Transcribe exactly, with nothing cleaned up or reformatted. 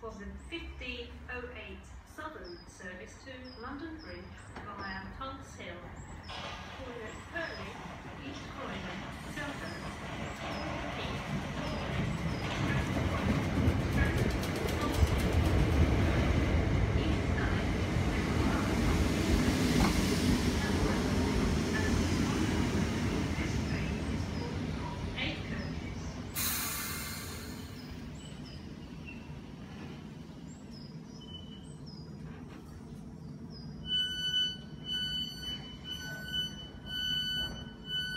was the fifteen oh eight Southern service to London Bridge via Tulse Hill, calling at Kenley, East Croydon, Southwark.